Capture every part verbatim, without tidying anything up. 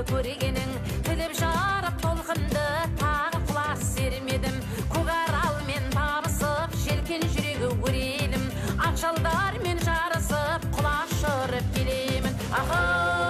көргенің, тіліп жарып толқынды тағы құлас сермедім. Көкаралмен табысып, желкен жүрегі өрелім, ақжалдармен жарысып, құлаш ұрып келемін. Ахау,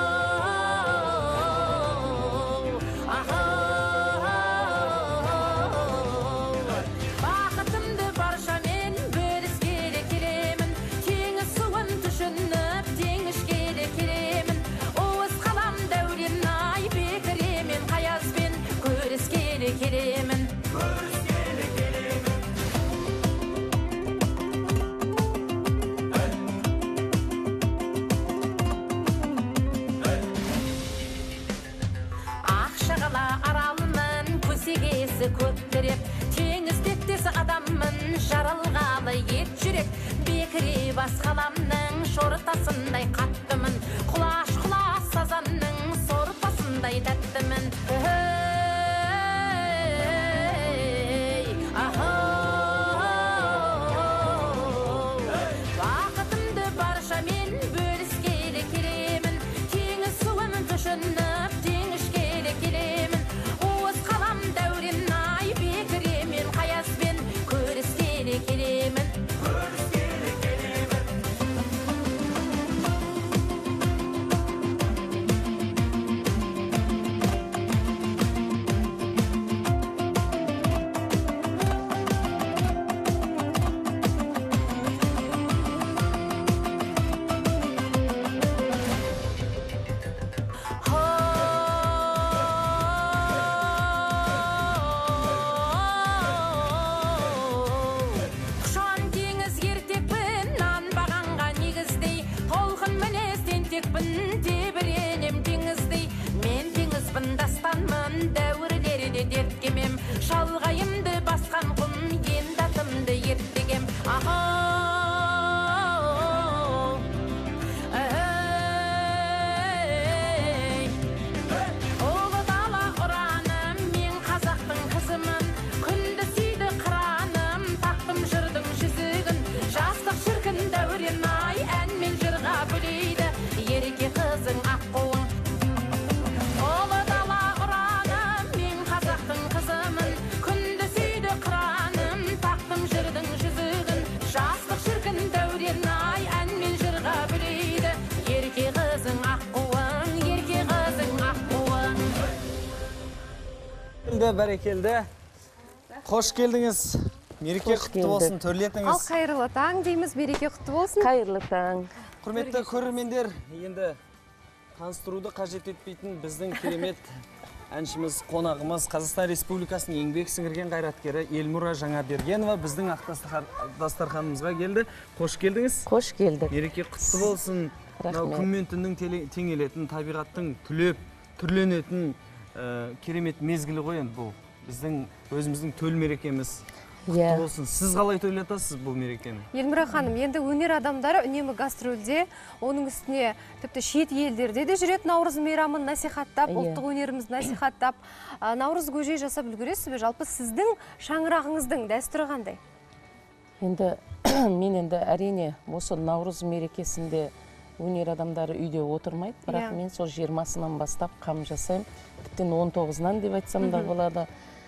ахау, бақытымды баршамен бөліскелі келемін, теңіз суын түшініп, теңішкелі келемін. Уыз қалам дәурен ай бекіремен, қаязбен көріскелі келемін. Көптіреп, теңіз беттесі адаммын, жаралғалы ет жүрек, бекіре бас қаламның шортасындай қаттымын, құлаш-құлаш сазанның сорпасындай тәттімін. Бақытымды баршамен бөліскелі келемін, теңіз суын түшініп, теңішкелі келемін. Уыз қалам дәурен ай бекіремен, қаязбен көріскелі келемін. Көріскелі келемін. Тебіренем теңіздей, мен теңізбін, дастанмын, дәуірлерде дерткемем, шалғайымды басқан құм, енді атымды ертегем. Ұлы дала ұраным, мен қазақтың қызымын, күнді сүйді қыраным, тақтым жырдың жүзігін, жастық шіркін дәурен ай, ән мен жырға бөлейді, ерке қызың аққуың. Ұлы дала ұраным, мен қазақтың қызымын, күнді сүйді қыраным, тақтым жырдың жүзігін, жастық шіркін дәурен ай, ән мен жырға бөлейді, ерке қызың аққуың, ерке қызың аққуың. Бәрекелді. Қош келдіңіз. Мереке құтты болсын, төрлетіңіз. Ал қайырлы таң дейміз, мереке құтты болсын. Қайырлы таң. Құрметті көрермендер, енді таныстыруды қажет етпейтін біздің керемет әншіміз, қонағымыз, Қазақстан Республикасының еңбек сіңірген қайраткері Елмұра Жаңабергенова біздің ақ дастарханымызға келді. Қош келдіңіз. Қош келдік. Мереке құтты болсын. Күн мен түннің теңелетін, табиғаттың түлеп, түрленетін керемет мезгілі ғой енді бұл. Біздің өзіміздің төл мерекеміз. Құтты болсын. Сіз қалай тойлатасыз бұл мерекені? Елмұра ханым, енді өнер адамдары үнемі гастрольде, оның үстіне тіпті шет елдерде де жүреді, Наурыз мейрамын насихаттап, ұлттық өнерімізді насихаттап, Наурыз көже жасап үлгересіз бе? Жалпы сіздің шаңырағыңыздың дәстүрі қандай? Енді мен енді әрине осы Наурыз мерекесінде өнер адамдары үйде отырмайды, бірақ мен сол жиырмасынан бастап қам жасаймын. Тіптен он тоғызынан деп айтсам да болады.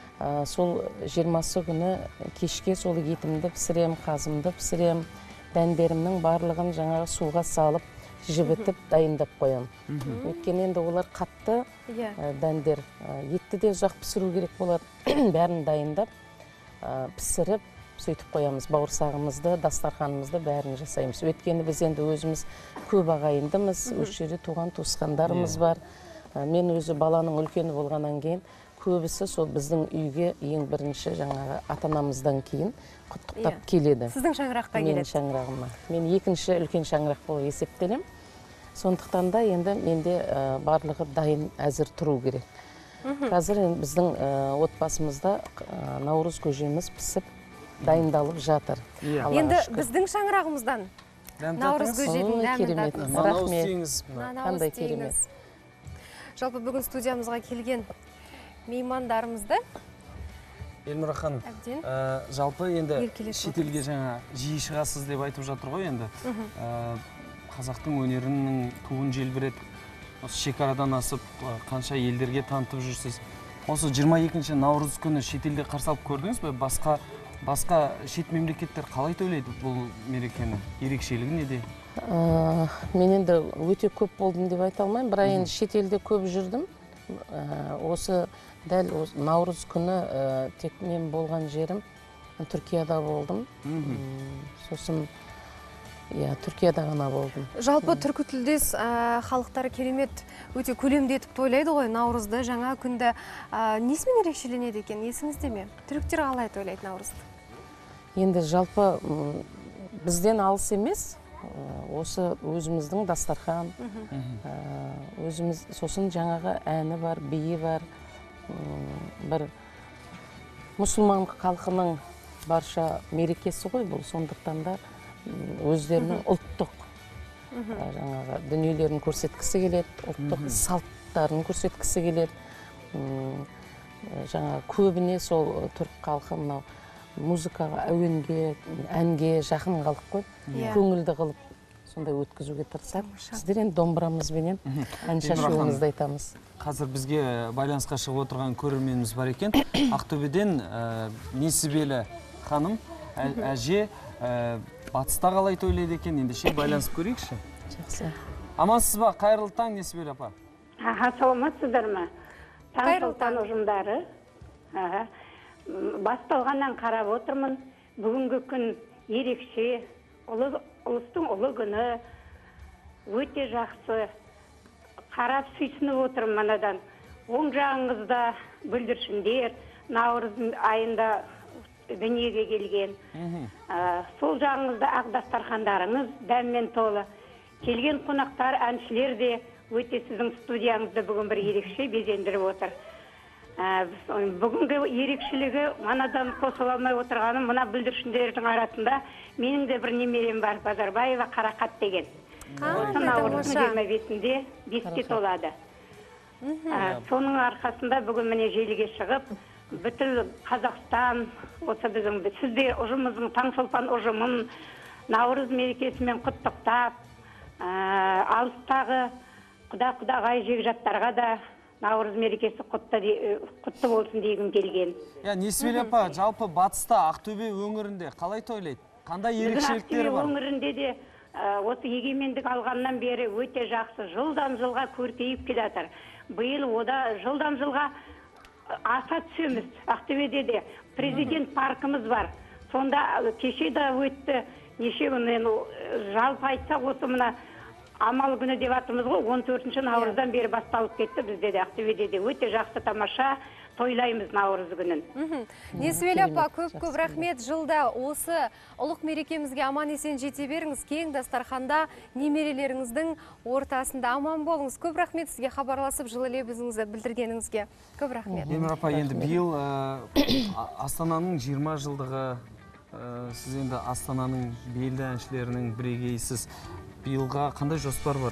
Сол жиырмасы күні кешке сол етімді пісірем, қазымды пісірем, дәндерімнің барлығын жаңағы суға салып, жібітіп, дайындап қоям. Өйткені енді олар қатты дәндер. Етті де ұзақ пісіру керек болады. Бәрін дайындап, пісіріп, сөйтіп қоямыз. Бауырсағымызды, дастарханымызды бәрін жасаймыз. Өйткені біз енді өзіміз көп ағайындымыз, осы жерде туған туысқандарымыз бар. Мен өзі баланың үлкені болғаннан кейін көбісі сол біздің үйге ең бірінші жаңағы ата-анамыздан кейін құттықтап келеді. Сіздің шаңыраққа келеді? Мен шаңырағыма. Мен екінші үлкен шаңырақ болып есептелем. Сондықтан да енді менде барлығы дайын әзір тұру керек. Қазір біздің отбасымызда Наурыз көжеміз пісіп, дайындалып жатыр. Енді біздің шаңырағымыздан Наурыз көженің дәмін татыңыз. Рахмет. Қандай керемет. Жалпы бүгін студиямызға келген меймандарымызды Елмұра ханым, жалпы енді шетелге жаңа жиі шығасыз деп айтып жатыр ғой енді. Қазақтың өнерінің туын желбіретіп осы шекарадан асып қанша елдерге танытып жүрсіз. Осы жиырма екінші наурыз күні шетелде қарсы алып көрдіңіз бе? Басқа басқа шет мемлекеттер қалай тойлайды бұл мерекені? Ерекшелігі неде? Мен енді өте көп болдым деп айта алмаймын, бірақ енді шетелде көп жүрдім. Осы дәл наурыз күні тек мен болған жерім Түркияда болдым. Сосын Түркияда ғана болдым. Жалпы түркі тілдес халықтары керемет өте көлемді етіп тойлайды ғой наурызды, жаңа күнді. Несімен ерекшеленеді екен, есіңізде ме? Түріктер қалай тойлайды наурызды? Енді жалпы бізден алыс емес, осы өзіміздің дастархан, өзіміз, сосын жаңағы әні бар, биі бар, бір мұсылман халқының барша мерекесі ғой бұл, сондықтан да өздерінің ұлттық жаңағы дүниелерін көрсеткісі келеді, ұлттық салттарын көрсеткісі келеді. Жаңа көбіне сол түрік халқы мынау музыкаға, әуенге, әнге жақын халық қой, көңілді қылып сондай өткізуге тырысады. Сіздер енді домбырамызбенен ән шашуымызды айтамыз. Қазір бізге байланысқа шығып отырған көрерменіміз бар екен. Ақтөбеден Несібелі ханым, әже, батыста қалай тойлайды екен, ендеше байланысып көрейікші. Жақсы. Амансыз ба? Қайырлы таң, Несібелі апа. Аха, саламатсыздар ма? Қайырлы таң. Ұжымдары. Басталғаннан қарап отырмын. Бүгінгі күн ерекше, ұлыстың ұлы күні өте жақсы. Қарап сүйсініп отырмын манадан. Оң жағыңызда бүлдіршіндер, наурыз айында дүниеге келген. Сол жағыңызда ақ дастархандарыңыз дәммен толы. Келген қонақтар, әншілер де өте сіздің студияңызды бүгін бір ерекше безендіріп отыр. Бүгінгі ерекшелігі манадан қосыла алмай отырғаным, мына бүлдіршіндердің арасында менің де бір немерем бар, Базарбаева Қарақат деген. Осы наурыздың жиырма бесінде беске толады. Соның арқасында бүгін міне желіге шығып, бүткіл Қазақстан, осы біздің сіздер ұжымымыздың Таңшолпан ұжымын наурыз мерекесімен құттықтап, алыстағы құда-құдағай жекжаттарға да наурыз мерекесі құтты болсын дегім келген. Несібелі апа, жалпы батыста Ақтөбе өңірінде қалай тойлайды? Қандай ерекшеліктері бар? Ақтөбе өңірінде де осы егемендік алғаннан бері өте жақсы, жылдан жылға көркейіп келе жатыр. Биыл ода жылдан жылға аса түсеміз. Ақтөбеде де президент паркымыз бар. Сонда кеше де өтті. Неше күн жалпы айтсақ осы мына амал күні деп атымыз ғой, он төртінші наурыздан бері басталып кетті бізде де, Ақтөбеде де. Өте жақсы тамаша тойлаймыз наурыз күнін. Несібелі апа, көп-көп рахмет. Жылда осы ұлық мерекемізге аман есен жете беріңіз. Кең дастарханда немерелеріңіздің ортасында аман болыңыз. Көп рахмет сізге хабарласып жылы лебізіңізді білдіргеніңізге. Көп рахмет. Емір апа, енді биыл Астананың жиырма жылдығы, сіз енді Астананың белді әншілерінің бірегейсіз. Биылға қандай жоспар бар?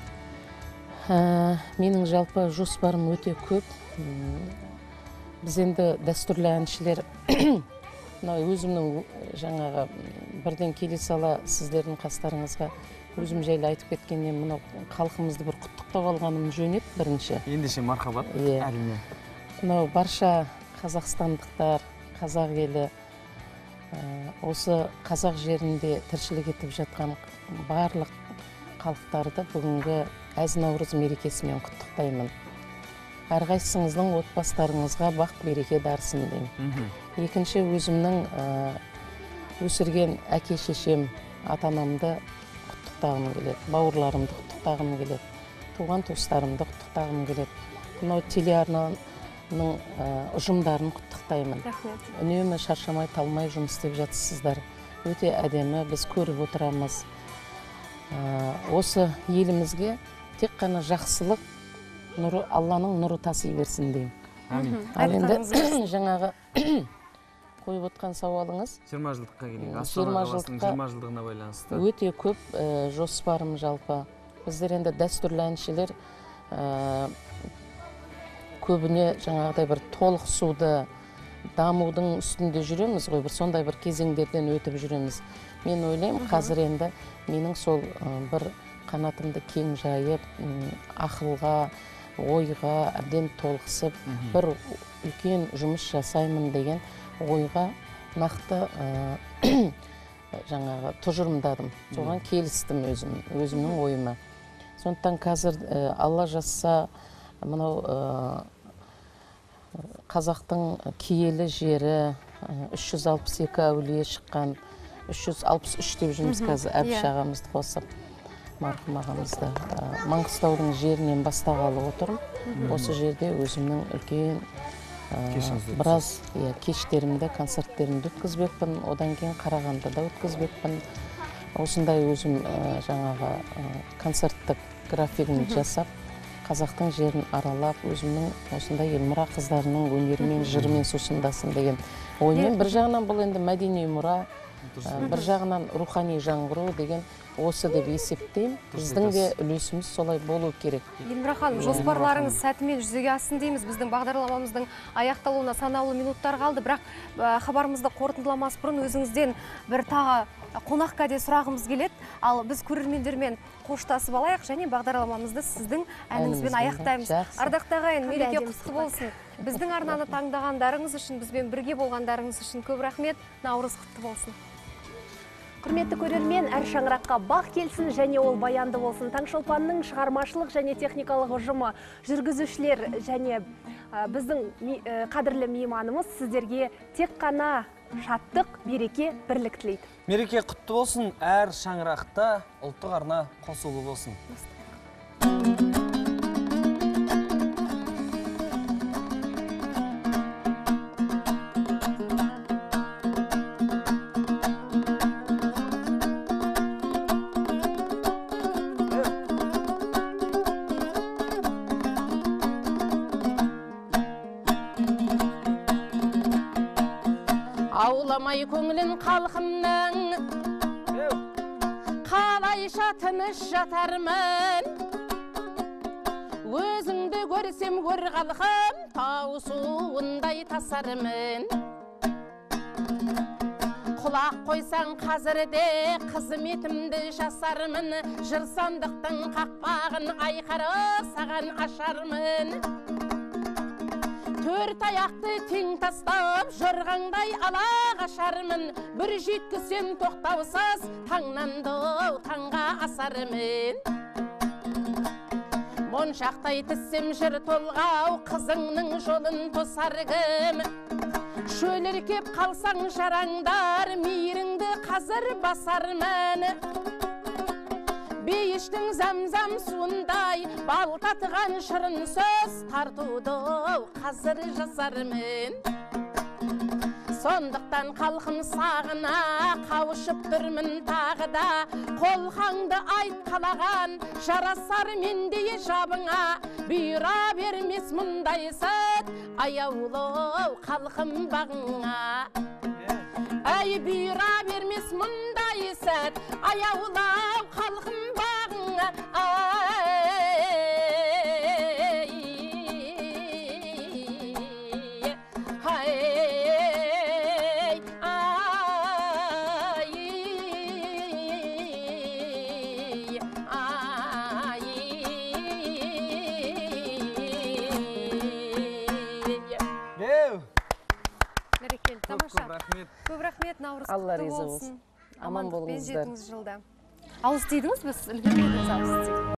Менің жалпы жоспарым өте көп. Біз енді дәстүрлі әншілер, өзімнің жаңағы бірден келе сала сіздердің қастарыңызға өзім жайлы айтып кеткеннен мынау халқымызды бір құттықтап алғаным жөн еді бірінші. Ендеше мархабат, әрине. Мынау барша қазақстандықтар, қазақ елі, осы қазақ жерінде тіршілік етіп жатқан барлық халықтарды бүгінгі әз наурыз мерекесімен құттықтаймын. Әрқайсыңыздың отбасыларыңызға бақ береке дарсын деймін. Екінші, өзімнің өсірген әке-шешем, ата-анамды құттықтағым келеді, бауырларымды құттықтағым келеді, туған туыстарымды құттықтағым келеді. Мынау телеарнаның ұжымдарын құттықтаймын. Үнемі шаршамай, талмай жұмыс істеп жатсыздар. Өте әдемі, біз көріп отырамыз. Осы елімізге тек қана жақсылық, Алланың нұры таси берсін деймін. Ал енді жаңағы қойып отқан сауалыңыз жиырма жылдыққа келейік. Астана қаласының жиырма жылдығына байланысты. Өте көп жоспарым жалпы. Біздер енді дәстүрлі әншілер көбіне жаңағыдай бір толық суды дамудың үстінде жүреміз ғой, бір сондай бір кезеңдерден өтіп жүреміз. Мен ойлаймын, қазір енді менің сол бір қанатымды кең жайып, ақылға, ойға әбден толықсып, бір үлкен жұмыс жасаймын деген ойға нақты жаңағы тұжырымдадым. Соған келістім өзім, өзімнің ойыма. Сондықтан қазір Алла жазса, мынау қазақтың киелі жері үш жүз алпыс екі әулие шыққан, үш жүз алпыс үш деп жүрміз қазір Әбіш ағамызды қосып, марқұм ағамызды. Маңғыстаудың жерінен бастағалы отырмын. Осы жерде өзімнің үлкен біраз кештерімді, концерттерімді өткізбекпін, одан кейін Қарағандыда өткізбекпін. Осындай өзім жаңағы концерттік графигімді жасап, қазақтың жерін аралап, өзімнің осындай Елмұра қыздарының өнерімен, жырымен сусындасын деген оймен. Бір жағынан бұл енді мәдени мұра, бір жағынан рухани жаңғыру деген осы деп есептеймін. Біздің де үлесіміз солай болу керек. Елмұра ханым, жоспарларыңыз сәтімен жүзеге ассын дейміз. Біздің бағдарламамыздың аяқталуына санаулы минуттар қалды, бірақ хабарымызды қорытындыламас бұрын өзіңізден бір тағы қонаққа де сұрағымыз келеді. Ал біз көрермендермен қоштасып алайық және бағдарламамызды сіздің әніңізбен аяқтаймыз. Ардақты ағайын, мереке құтты болсын. Біздің арнаны таңдағандарыңыз үшін, бізбен бірге болғандарыңыз үшін көп рахмет. Наурыз құтты болсын. Құрметті көрермен, әр шаңыраққа бақ келсін және ол баянды болсын. Таңшолпанның шығармашылық және техникалық ұжымы, жүргізушілер және біздің қадірлі мейманымыз сіздерге тек қана шаттық, береке, бірлік тілейді. Мереке құтты болсын, әр шаңырақта ұлттық арна қосулы болсын. Ауламай көңілін қалқымның, қалайша тыныш жатармын. Өзіңді көрсем көр қалқым, тау суындай тасармын. Құлақ қойсаң қазірде қызметімді жасармын. Жыр сандықтың қақпағын айқара саған ашармын. Төрт аяқты тең тастап, жырғаңдай ала қашармын. Бір жеткізсем тоқтаусыз, таңнан таңға асармын. Моншақтай тіссем жыр толғау, қызыңның жолын тосар кім. Шөліркеп қалсаң жараңдар, мейіріңді қазір басармын. Бейіштің зәм-зәм суындай, бал татыған шырын сөз тартуды қазір жасармын. Сондықтан қалқым сағына қауышып тұрмын тағыда. Қолқаңды айт қалаған, жарасар мендей жабыңа. Бұйыра бермес мұндай сәт, аяулы қалқым бағыңа. Әй, бұйыра бермес мұндай сәт, аяулы қалқым бағыңа. Көп рахмет, Наурыз құтты болсын. Аман болыңыздар. Алыс дейдіңіз біз, үлгермедіңіз алыс дейді.